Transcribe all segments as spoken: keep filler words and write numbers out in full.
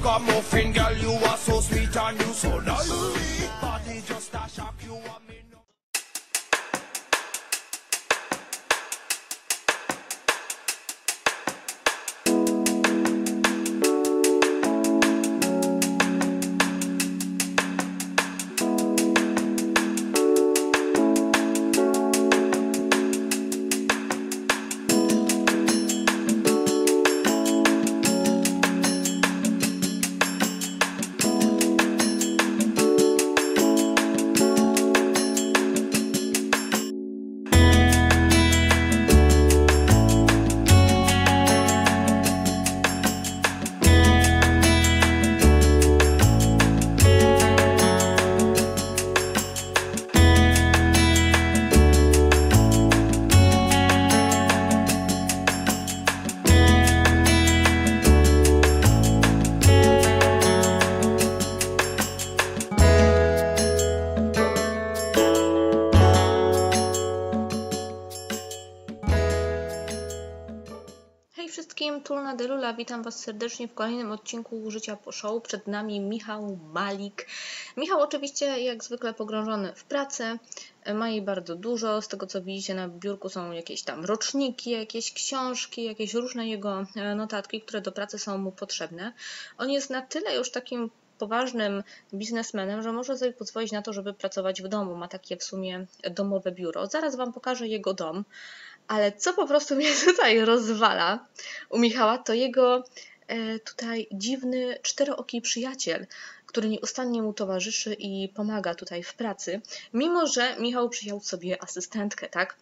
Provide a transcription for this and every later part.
ragamuffin, girl, you are so sweet and you so nice. Body just a shock you are me. Hej wszystkim, Tulna Delula, witam Was serdecznie w kolejnym odcinku Życia po Show. Przed nami Michał Malik. Michał oczywiście jak zwykle pogrążony w pracę, ma jej bardzo dużo. Z tego co widzicie na biurku są jakieś tam roczniki, jakieś książki, jakieś różne jego notatki, które do pracy są mu potrzebne. On jest na tyle już takim poważnym biznesmenem, że może sobie pozwolić na to, żeby pracować w domu. Ma takie w sumie domowe biuro. Zaraz Wam pokażę jego dom. Ale co po prostu mnie tutaj rozwala u Michała, to jego e, tutaj dziwny, czterooki przyjaciel, który nieustannie mu towarzyszy i pomaga tutaj w pracy, mimo że Michał przyjął sobie asystentkę, tak?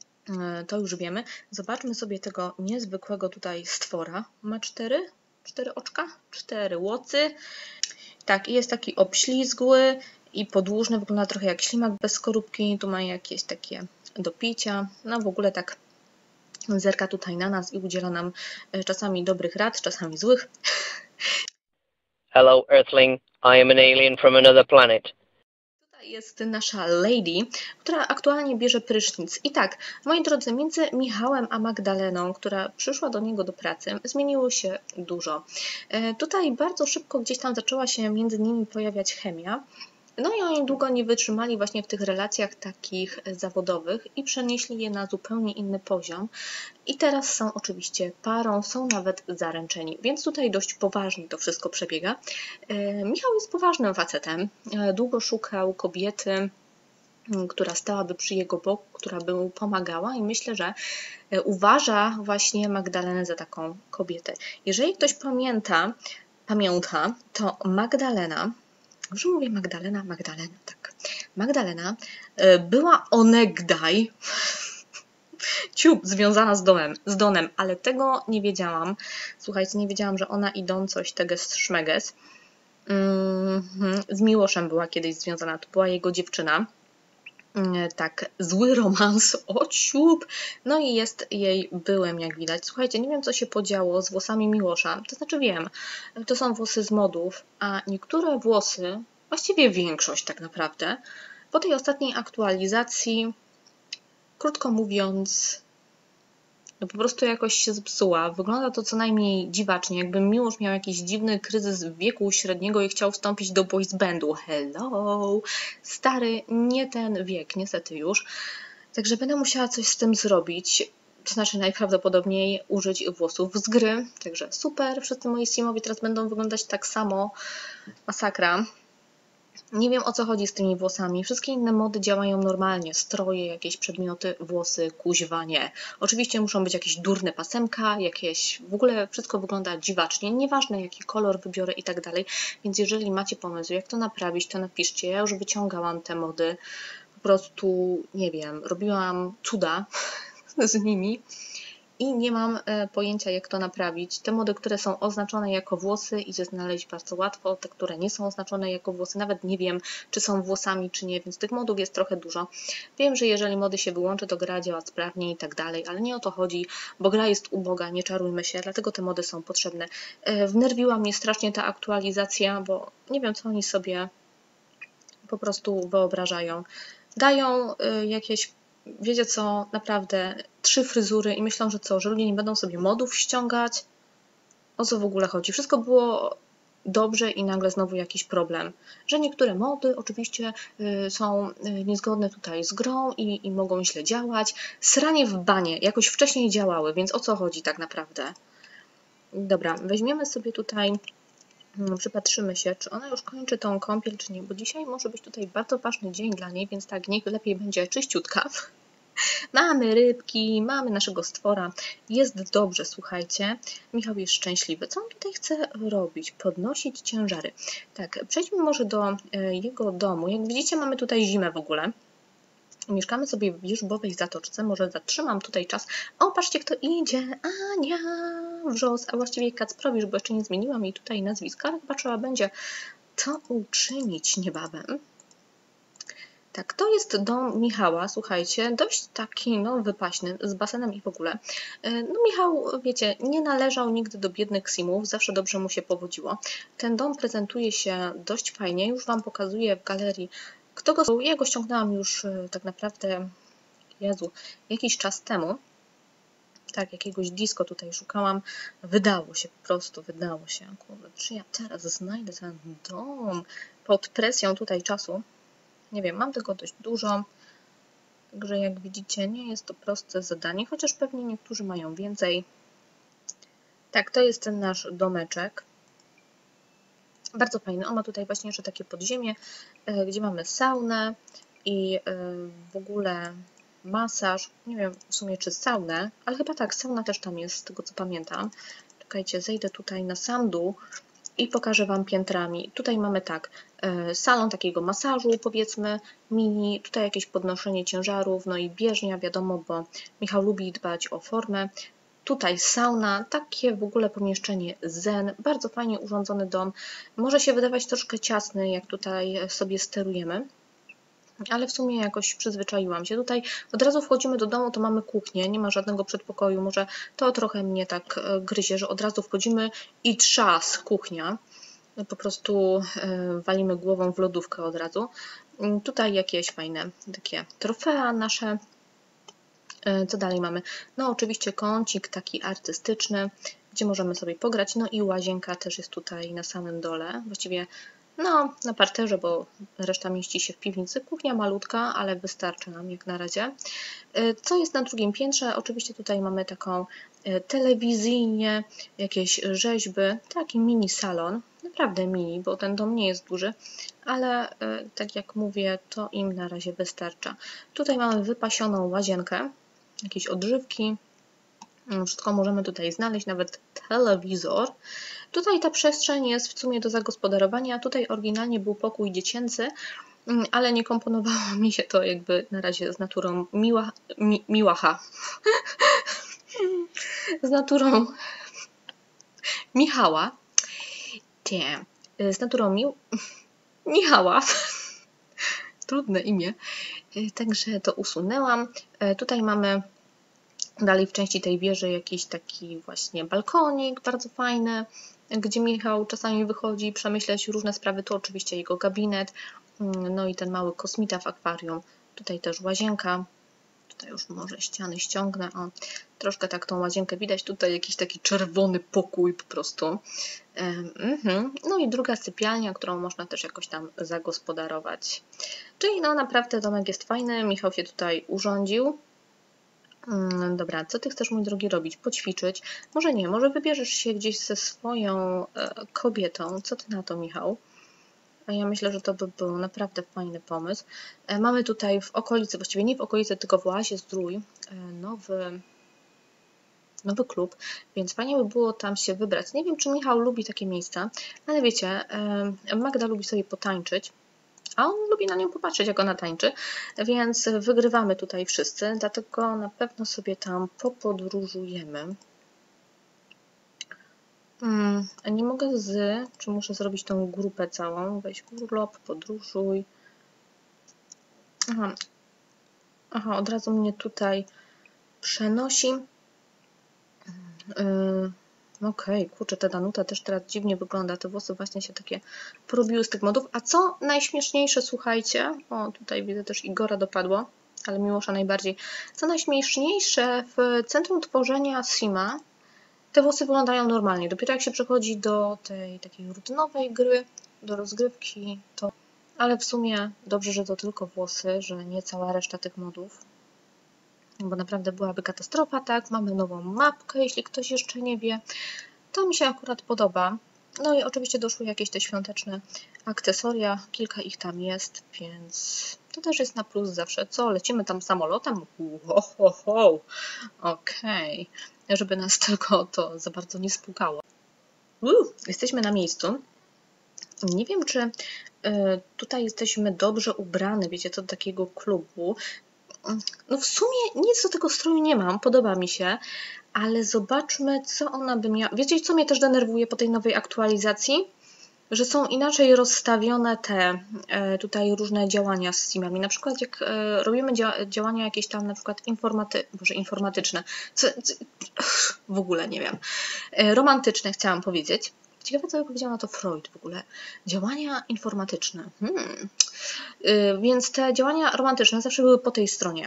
E, to już wiemy. Zobaczmy sobie tego niezwykłego tutaj stwora. Ma cztery? Cztery oczka? Cztery łocy. Tak, i jest taki obślizgły i podłużny, wygląda trochę jak ślimak bez skorupki. Tu ma jakieś takie do picia. No w ogóle tak zerka tutaj na nas i udziela nam czasami dobrych rad, czasami złych. Hello, Earthling. I am an alien from another planet. Tutaj jest nasza lady, która aktualnie bierze prysznic. I tak, moi drodzy, między Michałem a Magdaleną, która przyszła do niego do pracy, zmieniło się dużo. Tutaj bardzo szybko gdzieś tam zaczęła się między nimi pojawiać chemia. No i oni długo nie wytrzymali właśnie w tych relacjach takich zawodowych i przenieśli je na zupełnie inny poziom. I teraz są oczywiście parą, są nawet zaręczeni, więc tutaj dość poważnie to wszystko przebiega. Michał jest poważnym facetem, długo szukał kobiety, która stałaby przy jego boku, która by mu pomagała i myślę, że uważa właśnie Magdalenę za taką kobietę. Jeżeli ktoś pamięta, pamięta, to Magdalena, dobrze mówię Magdalena? Magdalena, tak. Magdalena była onegdaj ciup związana z domem, z Donem, ale tego nie wiedziałam. Słuchajcie, nie wiedziałam, że ona idą coś teges szmeges. Z Miłoszem była kiedyś związana, to była jego dziewczyna. Tak, zły romans, o ciup. No i jest jej byłym, jak widać. Słuchajcie, nie wiem, co się podziało z włosami Miłosza. To znaczy wiem, to są włosy z modów, a niektóre włosy, właściwie większość tak naprawdę, po tej ostatniej aktualizacji, krótko mówiąc, no po prostu jakoś się zepsuła. Wygląda to co najmniej dziwacznie, jakby Miłosz miał jakiś dziwny kryzys wieku średniego i chciał wstąpić do boys bandu. Hello! Stary, nie ten wiek, niestety już. Także będę musiała coś z tym zrobić. To znaczy najprawdopodobniej użyć włosów z gry. Także super, wszyscy moi simowi teraz będą wyglądać tak samo. Masakra. Nie wiem, o co chodzi z tymi włosami. Wszystkie inne mody działają normalnie. Stroje, jakieś przedmioty, włosy, kuźwa, nie. Oczywiście muszą być jakieś durne pasemka, jakieś... W ogóle wszystko wygląda dziwacznie. Nieważne, jaki kolor wybiorę i tak dalej. Więc jeżeli macie pomysł, jak to naprawić, to napiszcie. Ja już wyciągałam te mody. Po prostu, nie wiem, robiłam cuda z nimi. I nie mam pojęcia, jak to naprawić. Te mody, które są oznaczone jako włosy, idzie znaleźć bardzo łatwo. Te, które nie są oznaczone jako włosy, nawet nie wiem, czy są włosami, czy nie, więc tych modów jest trochę dużo. Wiem, że jeżeli mody się wyłączy, to gra działa sprawnie i tak dalej, ale nie o to chodzi, bo gra jest uboga, nie czarujmy się, dlatego te mody są potrzebne. Wnerwiła mnie strasznie ta aktualizacja, bo nie wiem, co oni sobie po prostu wyobrażają. Dają jakieś, wiecie co, naprawdę trzy fryzury i myślą, że co, że ludzie nie będą sobie modów ściągać? O co w ogóle chodzi? Wszystko było dobrze i nagle znowu jakiś problem. Że niektóre mody oczywiście y, są y, niezgodne tutaj z grą i, i mogą źle działać. Sranie w banie jakoś wcześniej działały, więc o co chodzi tak naprawdę? Dobra, weźmiemy sobie tutaj, no, przypatrzymy się, czy ona już kończy tą kąpiel, czy nie, bo dzisiaj może być tutaj bardzo ważny dzień dla niej, więc tak, niech lepiej będzie czyściutka. Mamy rybki, mamy naszego stwora, jest dobrze, słuchajcie. Michał jest szczęśliwy. Co on tutaj chce robić? Podnosić ciężary. Tak, przejdźmy może do jego domu. Jak widzicie, mamy tutaj zimę w ogóle. Mieszkamy sobie w wierzbowej zatoczce, może zatrzymam tutaj czas. O, patrzcie, kto idzie. Ania Wrzos, a właściwie Kacprowicz, bo jeszcze nie zmieniłam jej tutaj nazwiska, ale chyba trzeba będzie to uczynić niebawem. Tak, to jest dom Michała, słuchajcie, dość taki no, wypaśny, z basenem i w ogóle. No Michał, wiecie, nie należał nigdy do biednych simów, zawsze dobrze mu się powodziło. Ten dom prezentuje się dość fajnie, już Wam pokazuję w galerii, kto go... Ja go ściągnęłam już tak naprawdę, Jezu, jakiś czas temu. Tak, jakiegoś disco tutaj szukałam. Wydało się, po prostu wydało się. Kurde, czy ja teraz znajdę ten dom pod presją tutaj czasu? Nie wiem, mam tego dość dużo, także jak widzicie nie jest to proste zadanie, chociaż pewnie niektórzy mają więcej. Tak, to jest ten nasz domeczek. Bardzo fajny. On ma tutaj właśnie jeszcze takie podziemie, gdzie mamy saunę i w ogóle masaż. Nie wiem w sumie czy saunę, ale chyba tak, sauna też tam jest, z tego co pamiętam. Czekajcie, zejdę tutaj na sam dół i pokażę Wam piętrami. Tutaj mamy tak, salon takiego masażu, powiedzmy, mini, tutaj jakieś podnoszenie ciężarów, no i bieżnia, wiadomo, bo Michał lubi dbać o formę. Tutaj sauna, takie w ogóle pomieszczenie zen, bardzo fajnie urządzony dom. Może się wydawać troszkę ciasny, jak tutaj sobie sterujemy, ale w sumie jakoś przyzwyczaiłam się. Tutaj od razu wchodzimy do domu, to mamy kuchnię, nie ma żadnego przedpokoju, może to trochę mnie tak gryzie, że od razu wchodzimy i trzas, kuchnia. Po prostu walimy głową w lodówkę od razu. Tutaj jakieś fajne takie trofea nasze. Co dalej mamy? No oczywiście kącik taki artystyczny, gdzie możemy sobie pograć. No i łazienka też jest tutaj na samym dole. Właściwie no na parterze, bo reszta mieści się w piwnicy. Kuchnia malutka, ale wystarczy nam jak na razie. Co jest na drugim piętrze? Oczywiście tutaj mamy taką telewizyjnie, jakieś rzeźby, taki mini salon. Naprawdę mini, bo ten dom nie jest duży, ale tak jak mówię, to im na razie wystarcza. Tutaj mamy wypasioną łazienkę, jakieś odżywki, wszystko możemy tutaj znaleźć, nawet telewizor. Tutaj ta przestrzeń jest w sumie do zagospodarowania. Tutaj oryginalnie był pokój dziecięcy, ale nie komponowało mi się to jakby na razie z naturą miła, mi, miłacha. z naturą Michała. Nie, z naturą mił... Michała. Trudne imię. Także to usunęłam. Tutaj mamy dalej w części tej wieży jakiś taki właśnie balkonik bardzo fajny, gdzie Michał czasami wychodzi przemyśleć różne sprawy. Tu oczywiście jego gabinet, no i ten mały kosmita w akwarium. Tutaj też łazienka. Tutaj już może ściany ściągnę. O, troszkę tak tą łazienkę widać. Tutaj jakiś taki czerwony pokój po prostu. No i druga sypialnia, którą można też jakoś tam zagospodarować. Czyli no naprawdę domek jest fajny. Michał się tutaj urządził. Dobra, co Ty chcesz, mój drogi, robić? Poćwiczyć? Może nie, może wybierzesz się gdzieś ze swoją kobietą. Co Ty na to, Michał? A ja myślę, że to by był naprawdę fajny pomysł. Mamy tutaj w okolicy, właściwie nie w okolicy, tylko w Oazie Zdrój, nowy, nowy klub, więc fajnie by było tam się wybrać. Nie wiem, czy Michał lubi takie miejsca, ale wiecie, Magda lubi sobie potańczyć, a on lubi na nią popatrzeć, jak ona tańczy, więc wygrywamy tutaj wszyscy, dlatego na pewno sobie tam popodróżujemy. Hmm, nie mogę z, czy muszę zrobić tą grupę całą, weź urlop, podróżuj. Aha, Aha od razu mnie tutaj przenosi. Yy, Okej, okay, kurczę, ta Danuta też teraz dziwnie wygląda, te włosy właśnie się takie porobiły z tych modów. A co najśmieszniejsze, słuchajcie, o tutaj widzę też Igora dopadło, ale Miłosza najbardziej. Co najśmieszniejsze w centrum tworzenia Sima te włosy wyglądają normalnie. Dopiero jak się przechodzi do tej takiej rutynowej gry, do rozgrywki, to... Ale w sumie dobrze, że to tylko włosy, że nie cała reszta tych modów. Bo naprawdę byłaby katastrofa, tak? Mamy nową mapkę, jeśli ktoś jeszcze nie wie. To mi się akurat podoba. No i oczywiście doszły jakieś te świąteczne akcesoria, kilka ich tam jest, więc to też jest na plus zawsze. Co, lecimy tam samolotem? Ho, ho, ho. Okej, okay. Żeby nas tylko to za bardzo nie spłukało. Uu, jesteśmy na miejscu. Nie wiem, czy y, tutaj jesteśmy dobrze ubrane, wiecie, co do takiego klubu. No w sumie nic do tego stroju nie mam, podoba mi się, ale zobaczmy, co ona by miała. Wiecie, co mnie też denerwuje po tej nowej aktualizacji? Że są inaczej rozstawione te e, tutaj różne działania z simami. Na przykład jak e, robimy dzia działania jakieś tam na przykład informaty boże, informatyczne, co, co, w ogóle nie wiem, e, romantyczne chciałam powiedzieć. Ciekawe, co by powiedział na to Freud w ogóle. Działania informatyczne. Hmm. Yy, więc te działania romantyczne zawsze były po tej stronie.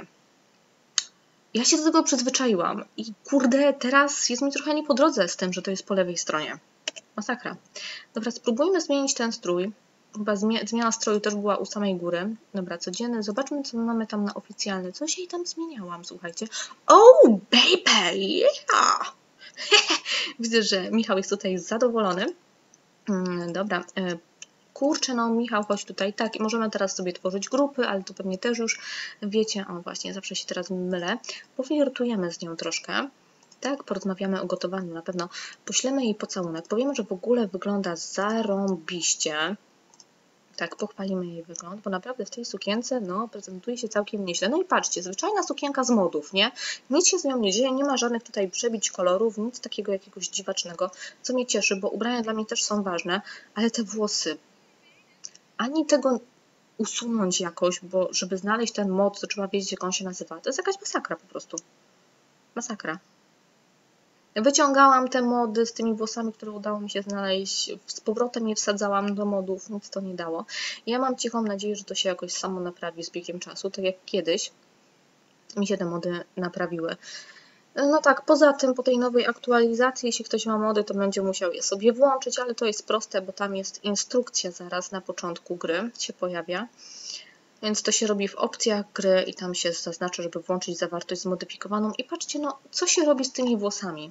Ja się do tego przyzwyczaiłam i kurde, teraz jest mi trochę nie po drodze z tym, że to jest po lewej stronie. Masakra. Dobra, spróbujmy zmienić ten strój. Chyba zmiana stroju też była u samej góry. Dobra, codzienny. Zobaczmy, co my mamy tam na oficjalny. Coś jej tam zmieniałam, słuchajcie. Oh, baby! Yeah! Widzę, że Michał jest tutaj zadowolony. Dobra, kurczę, no Michał, chodź tutaj. Tak, i możemy teraz sobie tworzyć grupy, ale to pewnie też już wiecie. O, właśnie, zawsze się teraz mylę. Powirtujemy z nią troszkę. Tak, porozmawiamy o gotowaniu. Na pewno poślemy jej pocałunek. Powiemy, że w ogóle wygląda zarąbiście. Tak, pochwalimy jej wygląd, bo naprawdę w tej sukience, no, prezentuje się całkiem nieźle. No i patrzcie, zwyczajna sukienka z modów, nie? Nic się z nią nie dzieje, nie ma żadnych tutaj przebić kolorów, nic takiego jakiegoś dziwacznego, co mnie cieszy, bo ubrania dla mnie też są ważne, ale te włosy, ani tego usunąć jakoś, bo żeby znaleźć ten mod, to trzeba wiedzieć, jak on się nazywa. To jest jakaś masakra po prostu. Masakra. Wyciągałam te mody z tymi włosami, które udało mi się znaleźć. Z powrotem je wsadzałam do modów, nic to nie dało. Ja mam cichą nadzieję, że to się jakoś samo naprawi z biegiem czasu, tak jak kiedyś mi się te mody naprawiły. No tak, poza tym po tej nowej aktualizacji, jeśli ktoś ma mody, to będzie musiał je sobie włączyć, ale to jest proste, bo tam jest instrukcja zaraz na początku gry się pojawia. Więc to się robi w opcjach gry i tam się zaznacza, żeby włączyć zawartość zmodyfikowaną. I patrzcie, no, co się robi z tymi włosami?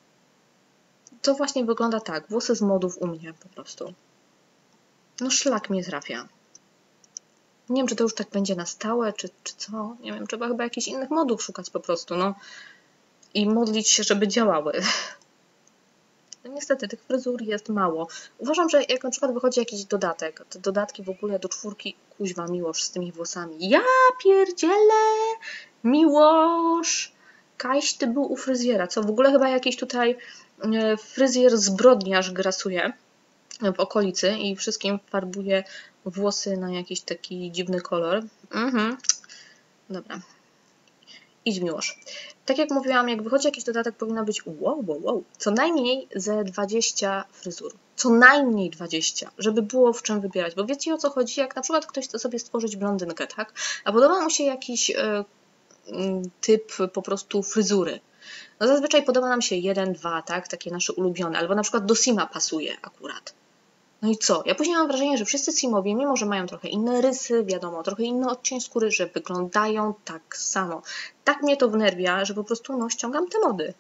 To właśnie wygląda tak. Włosy z modów u mnie po prostu. No szlak mnie trafia. Nie wiem, czy to już tak będzie na stałe, czy, czy co. Nie wiem, trzeba chyba jakichś innych modów szukać po prostu, no. I modlić się, żeby działały. No niestety, tych fryzur jest mało. Uważam, że jak na przykład wychodzi jakiś dodatek, te dodatki w ogóle do czwórki, kuźwa, Miłosz z tymi włosami. Ja pierdzielę! Miłosz! Kaś, ty był u fryzjera, co w ogóle chyba jakiś tutaj fryzjer zbrodniarz grasuje w okolicy i wszystkim farbuje włosy na jakiś taki dziwny kolor. Mhm. Dobra. Idź, Miłosz. Tak jak mówiłam, jak wychodzi jakiś dodatek, powinno być wow, wow, wow. Co najmniej ze dwadzieścia fryzur. Co najmniej dwadzieścia, żeby było w czym wybierać. Bo wiecie, o co chodzi? Jak na przykład ktoś chce sobie stworzyć blondynkę, tak? A podoba mu się jakiś y, y, typ po prostu fryzury. No zazwyczaj podoba nam się jeden, dwa, tak? Takie nasze ulubione. Albo na przykład do Sima pasuje akurat. No i co? Ja później mam wrażenie, że wszyscy Simowie, mimo że mają trochę inne rysy, wiadomo, trochę inny odcień skóry, że wyglądają tak samo. Tak mnie to wnerwia, że po prostu no, ściągam te mody.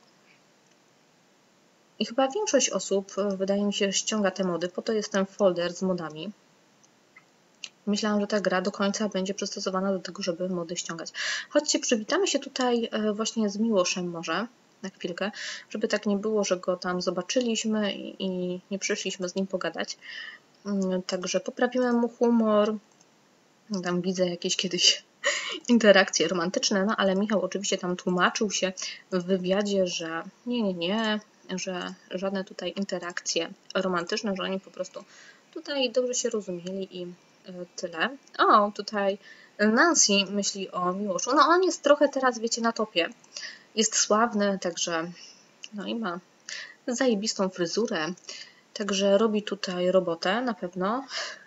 I chyba większość osób, wydaje mi się, ściąga te mody. Po to jest ten folder z modami. Myślałam, że ta gra do końca będzie przystosowana do tego, żeby mody ściągać. Chodźcie, przywitamy się tutaj właśnie z Miłoszem może. Na chwilkę, żeby tak nie było, że go tam zobaczyliśmy i, i nie przyszliśmy z nim pogadać. Także poprawimy mu humor. Tam widzę jakieś kiedyś interakcje romantyczne, no ale Michał oczywiście tam tłumaczył się w wywiadzie, że nie, nie, nie, że żadne tutaj interakcje romantyczne, że oni po prostu tutaj dobrze się rozumieli i tyle. O, tutaj Nancy myśli o Miłoszu. No on jest trochę teraz, wiecie, na topie. Jest sławny, także no i ma zajebistą fryzurę, także robi tutaj robotę na pewno.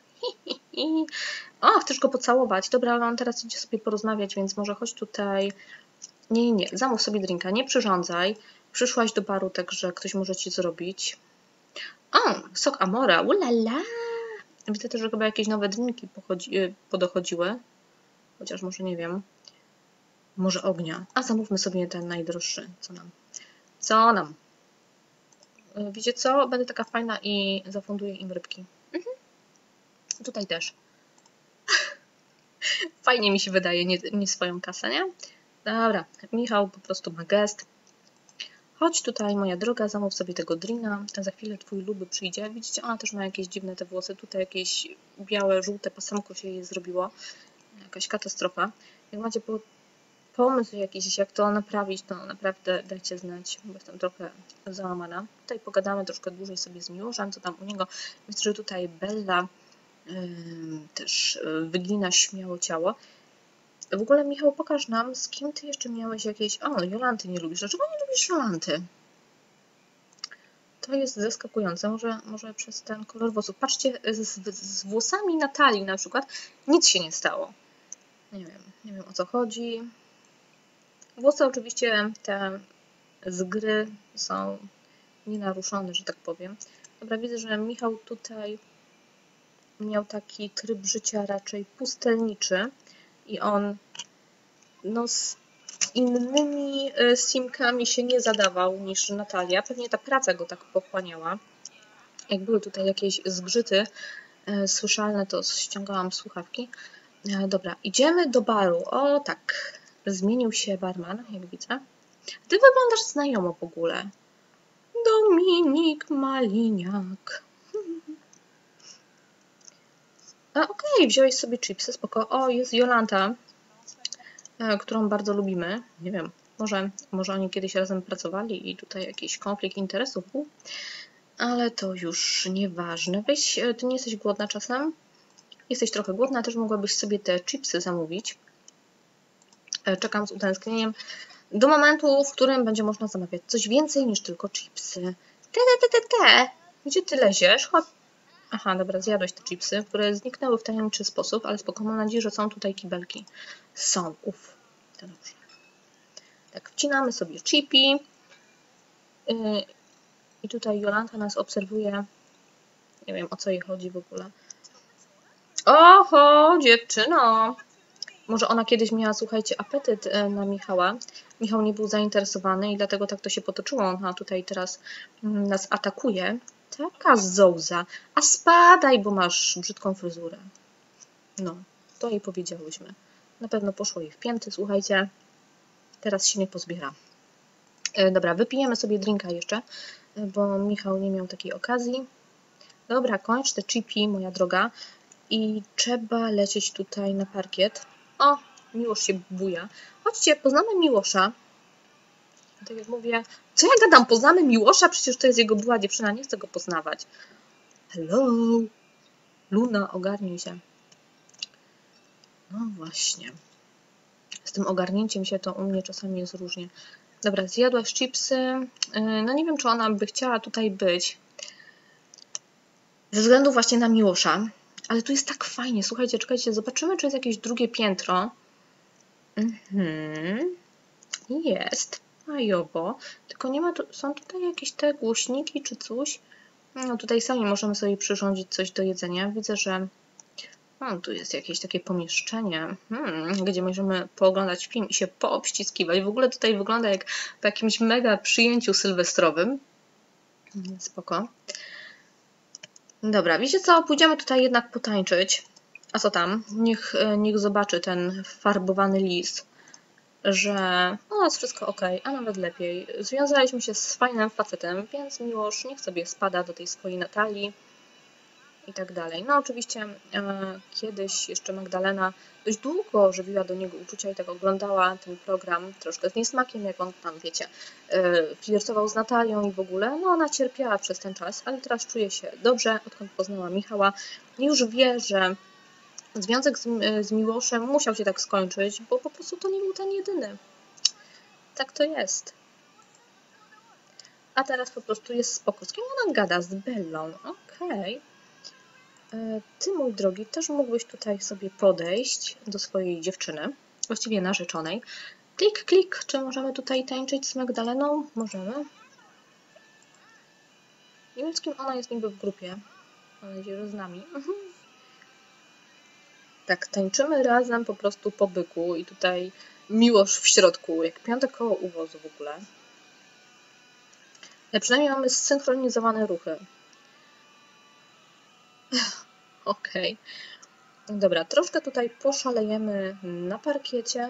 O, chcesz go pocałować. Dobra, ale on teraz idzie sobie porozmawiać, więc może chodź tutaj. Nie, nie, nie, zamów sobie drinka, nie przyrządzaj. Przyszłaś do baru, także ktoś może ci zrobić. O, sok Amora, ulala! Widzę też, że chyba jakieś nowe drinki pochodzi, podochodziły. Chociaż może nie wiem. Może ognia. A zamówmy sobie ten najdroższy. Co nam? Co nam? Wiecie co? Będę taka fajna i zafunduję im rybki. Mhm. Tutaj też. Fajnie mi się wydaje, nie, nie swoją kasę, nie? Dobra, Michał po prostu ma gest. Chodź tutaj, moja droga, zamów sobie tego drina. Za chwilę twój luby przyjdzie. Widzicie, ona też ma jakieś dziwne te włosy. Tutaj jakieś białe, żółte pasemko się jej zrobiło. Jakaś katastrofa. Jak macie po pomysł jakiś, jak to naprawić, to naprawdę dajcie znać, bo jestem trochę załamana. Tutaj pogadamy troszkę dłużej sobie z Miłoszem, co tam u niego. Myślę, że tutaj Bella yy, też yy, wygina śmiało ciało. W ogóle, Michał, pokaż nam, z kim ty jeszcze miałeś jakieś... O, Jolanty nie lubisz. Dlaczego nie lubisz Jolanty? To jest zaskakujące. Może, może przez ten kolor włosów. Patrzcie, z, z włosami Natalii na przykład nic się nie stało. Nie wiem, nie wiem o co chodzi. Włosy oczywiście te z gry są nienaruszone, że tak powiem. Dobra, widzę, że Michał tutaj miał taki tryb życia raczej pustelniczy i on no, z innymi simkami się nie zadawał niż Natalia. Pewnie ta praca go tak pochłaniała. Jak były tutaj jakieś zgrzyty słyszalne, to ściągałam słuchawki. Dobra, idziemy do baru. O tak, zmienił się barman, jak widzę. Ty wyglądasz znajomo w ogóle. Dominik Maliniak. Okej, okay, wziąłeś sobie chipsy, spoko. O, jest Jolanta, którą bardzo lubimy. Nie wiem, może, może oni kiedyś razem pracowali i tutaj jakiś konflikt interesów był. Ale to już nieważne. Weź, ty nie jesteś głodna czasem? Jesteś trochę głodna, też mogłabyś sobie te chipsy zamówić. Czekam z utęsknieniem do momentu, w którym będzie można zamawiać coś więcej niż tylko chipsy. Te, te, te, te, te. Gdzie ty leziesz? Chodź. Aha, dobra, zjadłeś te chipsy, które zniknęły w tajemniczy sposób, ale spoko, mam nadzieję, że są tutaj kibelki. Są, uff. To dobrze. Tak, wcinamy sobie chipi. Yy, I tutaj Jolanta nas obserwuje. Nie wiem, o co jej chodzi w ogóle. Oho, dziewczyno! Może ona kiedyś miała, słuchajcie, apetyt na Michała. Michał nie był zainteresowany i dlatego tak to się potoczyło. Ona tutaj teraz nas atakuje. Taka zołza. A spadaj, bo masz brzydką fryzurę. No, to jej powiedziałyśmy. Na pewno poszło jej w pięty, słuchajcie. Teraz się nie pozbiera. Dobra, wypijemy sobie drinka jeszcze, bo Michał nie miał takiej okazji. Dobra, kończ te chipi, moja droga. I trzeba lecieć tutaj na parkiet. O, Miłosz się buja. Chodźcie, poznamy Miłosza. Tak jak mówię, co ja gadam? Poznamy Miłosza? Przecież to jest jego była dziewczyna, nie chcę go poznawać. Hello? Luna, ogarnij się. No właśnie. Z tym ogarnięciem się to u mnie czasami jest różnie. Dobra, zjadłaś chipsy. No nie wiem, czy ona by chciała tutaj być. Ze względu właśnie na Miłosza. Ale tu jest tak fajnie. Słuchajcie, czekajcie, zobaczymy, czy jest jakieś drugie piętro. Mhm. Jest. Ajobo. Tylko nie ma tu, są tutaj jakieś te głośniki czy coś. No tutaj sami możemy sobie przyrządzić coś do jedzenia. Widzę, że o, tu jest jakieś takie pomieszczenie, hmm, gdzie możemy pooglądać film i się poobściskiwać. W ogóle tutaj wygląda jak po jakimś mega przyjęciu sylwestrowym. Spoko. Dobra, wiecie co? Pójdziemy tutaj jednak potańczyć. A co tam? Niech, niech zobaczy ten farbowany list, że no jest wszystko ok, a nawet lepiej. Związaliśmy się z fajnym facetem, więc Miłosz niech sobie spada do tej swojej Natalii i tak dalej. No oczywiście e, kiedyś jeszcze Magdalena dość długo żywiła do niego uczucia i tak oglądała ten program troszkę z niesmakiem, jak on tam, wiecie, e, flirtował z Natalią i w ogóle. No ona cierpiała przez ten czas, ale teraz czuje się dobrze, odkąd poznała Michała. Już wie, że związek z, z Miłoszem musiał się tak skończyć, bo po prostu to nie był ten jedyny. Tak to jest. A teraz po prostu jest spoko. Z kim ona gada? Z Bellą. Okej. Okay. Ty, mój drogi, też mógłbyś tutaj sobie podejść do swojej dziewczyny, właściwie narzeczonej, Klik, klik. Czy możemy tutaj tańczyć z Magdaleną? Możemy. Nie wiem, z kim ona jest niby w grupie. Mam nadzieję, że z nami. Tak, tańczymy razem po prostu po byku i tutaj Miłosz w środku, jak piąte koło uwozu w ogóle. Ale przynajmniej mamy zsynchronizowane ruchy. Okej. Okay. Dobra, troszkę tutaj poszalejemy na parkiecie.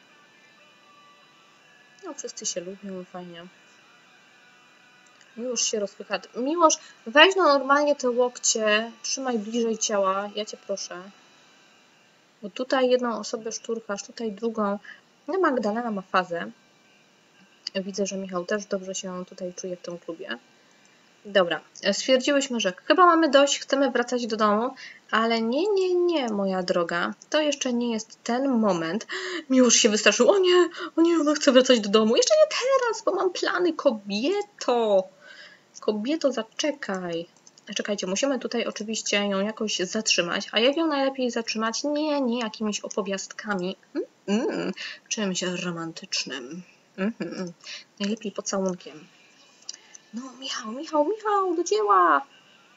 No, wszyscy się lubią, fajnie. Miłosz się rozpycha. Miłosz, weź no normalnie te łokcie, trzymaj bliżej ciała, ja cię proszę. Bo tutaj jedną osobę szturchasz, tutaj drugą. No Magdalena ma fazę. Widzę, że Michał też dobrze się tutaj czuje w tym klubie. Dobra, stwierdziłyśmy, że chyba mamy dość, chcemy wracać do domu, ale nie, nie, nie, moja droga. To jeszcze nie jest ten moment. Miłosz się wystraszył. O nie, o nie, ona chce wracać do domu. Jeszcze nie teraz, bo mam plany, kobieto. Kobieto, zaczekaj. Czekajcie, musimy tutaj oczywiście ją jakoś zatrzymać. A jak ją najlepiej zatrzymać? Nie, nie jakimiś opowiastkami. Mm, mm, czymś romantycznym. Mm, mm. Najlepiej pocałunkiem. No, Michał, Michał, Michał, do dzieła!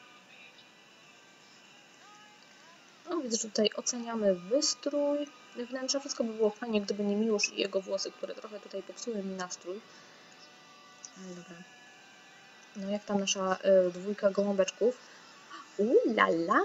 No, widzę, że tutaj oceniamy wystrój wnętrza. Wszystko by było fajnie, gdyby nie Miłosz i jego włosy, które trochę tutaj popsuły mi nastrój. No, dobra. No, jak tam nasza y, dwójka gołąbeczków? Ulala!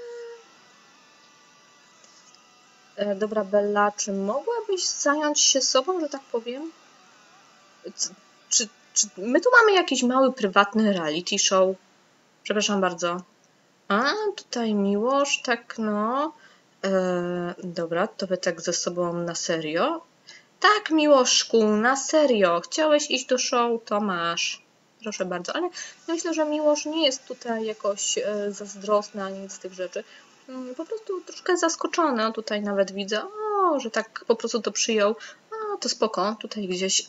E, dobra, Bella, czy mogłabyś zająć się sobą, że tak powiem? C czy, czy my tu mamy jakiś mały, prywatny reality show? Przepraszam bardzo. A, tutaj Miłosz, tak no. E, dobra, to wy tak ze sobą na serio? Tak, Miłoszku, na serio. Chciałeś iść do show, to masz. Proszę bardzo, ale myślę, że Miłosz nie jest tutaj jakoś e, zazdrosny ani nic z tych rzeczy. Po prostu troszkę zaskoczony. O, tutaj nawet widzę, o, że tak po prostu to przyjął. O, to spoko. Tutaj gdzieś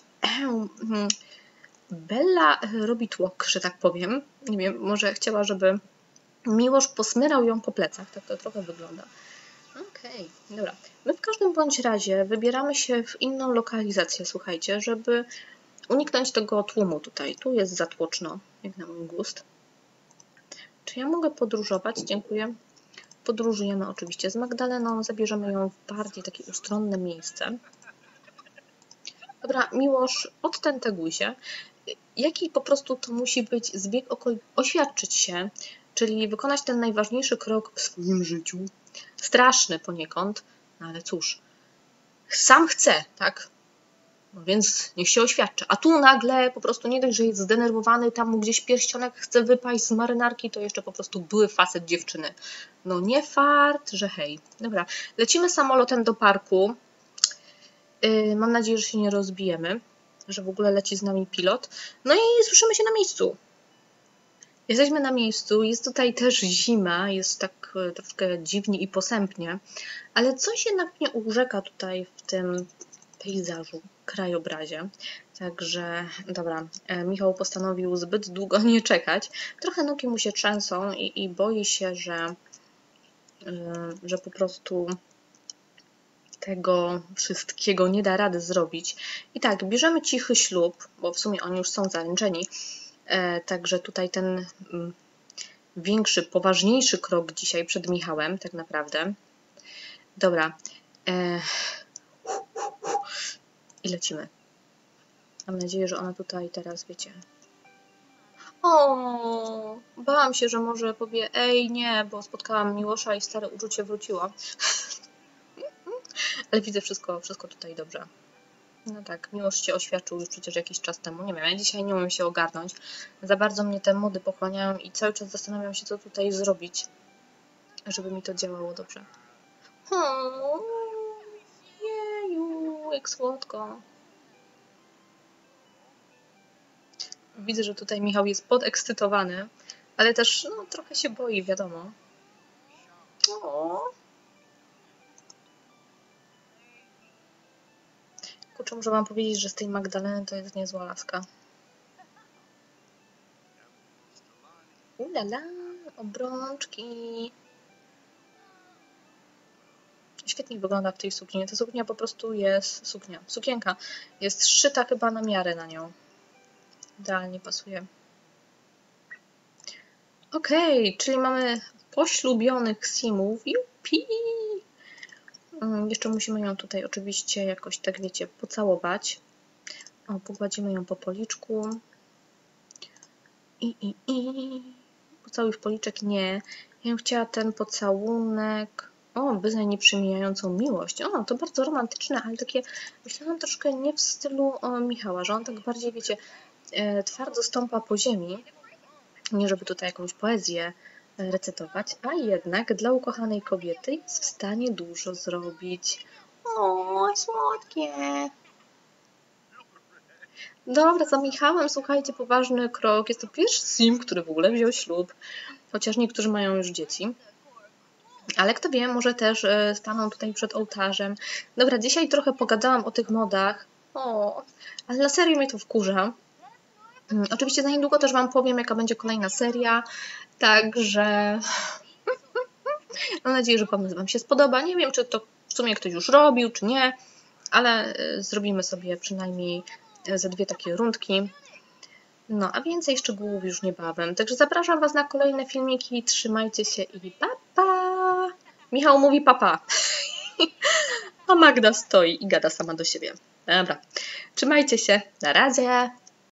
Bella robi tłok, że tak powiem. Nie wiem, może chciała, żeby Miłosz posmyrał ją po plecach. Tak to trochę wygląda. Okej, okay, dobra. My w każdym bądź razie wybieramy się w inną lokalizację, słuchajcie, żeby uniknąć tego tłumu tutaj. Tu jest zatłoczno, jak na mój gust. Czy ja mogę podróżować? Dziękuję. Podróżujemy oczywiście z Magdaleną, zabierzemy ją w bardziej takie ustronne miejsce. Dobra, Miłosz, odtenteguj się. Jaki po prostu to musi być zbieg okoliczności? Oświadczyć się, czyli wykonać ten najważniejszy krok w swoim życiu. Straszny poniekąd, no ale cóż. Sam chce, tak? No więc niech się oświadczy. A tu nagle po prostu nie dość, że jest zdenerwowany, tam mu gdzieś pierścionek chce wypaść z marynarki, to jeszcze po prostu były facet dziewczyny. No nie fart, że hej. Dobra, lecimy samolotem do parku. Yy, mam nadzieję, że się nie rozbijemy, że w ogóle leci z nami pilot. No i słyszymy się na miejscu. Jesteśmy na miejscu, jest tutaj też zima, jest tak troszkę dziwnie i posępnie, ale coś jednak mnie urzeka tutaj w tym pejzażu, krajobrazie. Także, dobra, Michał postanowił zbyt długo nie czekać. Trochę nogi mu się trzęsą i, i boi się, że, że po prostu tego wszystkiego nie da rady zrobić. I tak, bierzemy cichy ślub, bo w sumie oni już są zaręczeni. Także tutaj ten większy, poważniejszy krok dzisiaj przed Michałem, tak naprawdę. Dobra. I lecimy. Mam nadzieję, że ona tutaj teraz, wiecie... O, bałam się, że może powie, ej, nie, bo spotkałam Miłosza i stare uczucie wróciło. Ale widzę wszystko, wszystko tutaj dobrze. No tak, Miłosz się oświadczył już przecież jakiś czas temu. Nie wiem, ja dzisiaj nie umiem się ogarnąć. Za bardzo mnie te mody pochłaniają i cały czas zastanawiam się, co tutaj zrobić, żeby mi to działało dobrze. O, jeju, jak słodko. Widzę, że tutaj Michał jest podekscytowany, ale też no, trochę się boi, wiadomo. O. Kurczę, muszę wam powiedzieć, że z tej Magdaleny to jest niezła laska. Ulala, obrączki. Świetnie wygląda w tej sukni. Ta suknia po prostu jest... Suknia. Sukienka jest szyta chyba na miarę na nią. Idealnie pasuje. Okej, okay, czyli mamy poślubionych simów. Jupi! Jeszcze musimy ją tutaj oczywiście jakoś, tak wiecie, pocałować. O, pogładzimy ją po policzku. I, i, i. Pocałuj w policzek? Nie. Ja bym chciała ten pocałunek. O, wyznaj nieprzemijającą miłość. O, to bardzo romantyczne, ale takie, myślałam troszkę nie w stylu o, Michała, że on tak bardziej, wiecie, e, twardo stąpa po ziemi. Nie żeby tutaj jakąś poezję recytować, a jednak dla ukochanej kobiety jest w stanie dużo zrobić. O, słodkie! Dobra, za Michałem, słuchajcie, poważny krok. Jest to pierwszy sim, który w ogóle wziął ślub, chociaż niektórzy mają już dzieci. Ale kto wie, może też staną tutaj przed ołtarzem. Dobra, dzisiaj trochę pogadałam o tych modach. O, ale na serio mnie to wkurza. Oczywiście za niedługo też Wam powiem, jaka będzie kolejna seria, także mam nadzieję, że pomysł Wam się spodoba. Nie wiem, czy to w sumie ktoś już robił, czy nie, ale zrobimy sobie przynajmniej ze dwie takie rundki. No, a więcej szczegółów już niebawem. Także zapraszam Was na kolejne filmiki, trzymajcie się i pa, pa! Michał mówi papa, a Magda stoi i gada sama do siebie. Dobra, trzymajcie się, na razie!